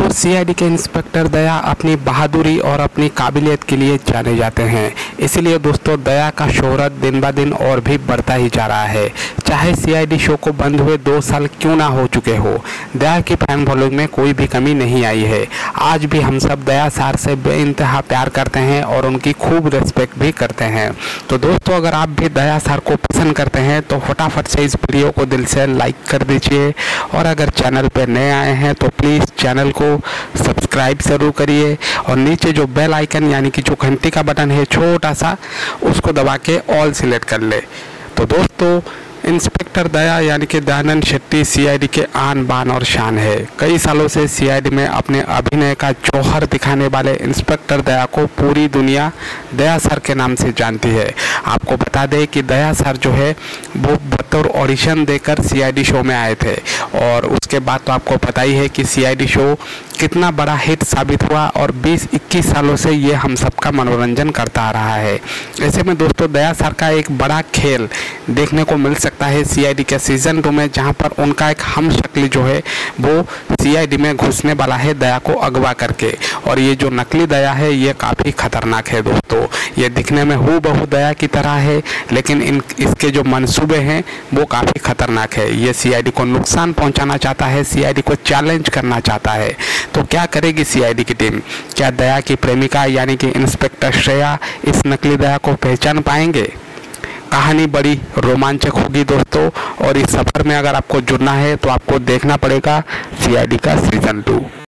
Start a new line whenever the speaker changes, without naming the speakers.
CID के inspector दया अपनी बहादुरी और अपनी काबिलियत के लिए जाने जाते हैं। इसलिए दोस्तों दया का शोहरत दिन ब दिन और भी बढ़ता ही जा रहा है। चाहे सीआईडी शो को बंद हुए 2 साल क्यों ना हो चुके हो, दया की फैन फॉलोइंग में कोई भी कमी नहीं आई है। आज भी हम सब दया सर से बेइंतहा प्यार करते हैं और उनकी खूब रिस्पेक्ट भी करते हैं। तो दोस्तों अगर आप भी दया सर को पसंद करते हैं तो फटाफट से इस वीडियो को दिल से लाइक कर दीजिए, और अगर चैनल पर नए आए हैं तो प्लीज़ चैनल को सब्सक्राइब ज़रूर करिए, और नीचे जो बेल आइकन यानी कि जो घंटी का बटन है छोटा सा, उसको दबा के ऑल सिलेक्ट कर ले। तो दोस्तों इंस्पेक्टर दया यानी कि दयानंद शेट्टी सीआईडी के आन बान और शान है। कई सालों से सीआईडी में अपने अभिनय का जौहर दिखाने वाले इंस्पेक्टर दया को पूरी दुनिया दया सर के नाम से जानती है। आपको बता दें कि दया सर जो है वो बतौर ऑडिशन देकर सीआईडी शो में आए थे, और उसके बाद तो आपको पता ही है कि सीआईडी शो कितना बड़ा हिट साबित हुआ, और 20-21 सालों से ये हम सबका मनोरंजन करता आ रहा है। ऐसे में दोस्तों दया सर का एक बड़ा खेल देखने को मिल सकता है सीआईडी के सीज़न 2 में, जहां पर उनका एक हम शक्ल जो है वो सीआईडी में घुसने वाला है दया को अगवा करके। और ये जो नकली दया है ये काफ़ी खतरनाक है दोस्तों। ये दिखने में हूबहू दया की तरह है, लेकिन इसके जो मंसूबे हैं वो काफ़ी खतरनाक है। ये सीआईडी को नुकसान पहुंचाना चाहता है, सीआईडी को चैलेंज करना चाहता है। तो क्या करेगी सीआईडी की टीम? क्या दया की प्रेमिका यानी कि इंस्पेक्टर श्रेया इस नकली दया को पहचान पाएंगे? कहानी बड़ी रोमांचक होगी दोस्तों, और इस सफ़र में अगर आपको जुड़ना है तो आपको देखना पड़ेगा सीआईडी का सीज़न 2।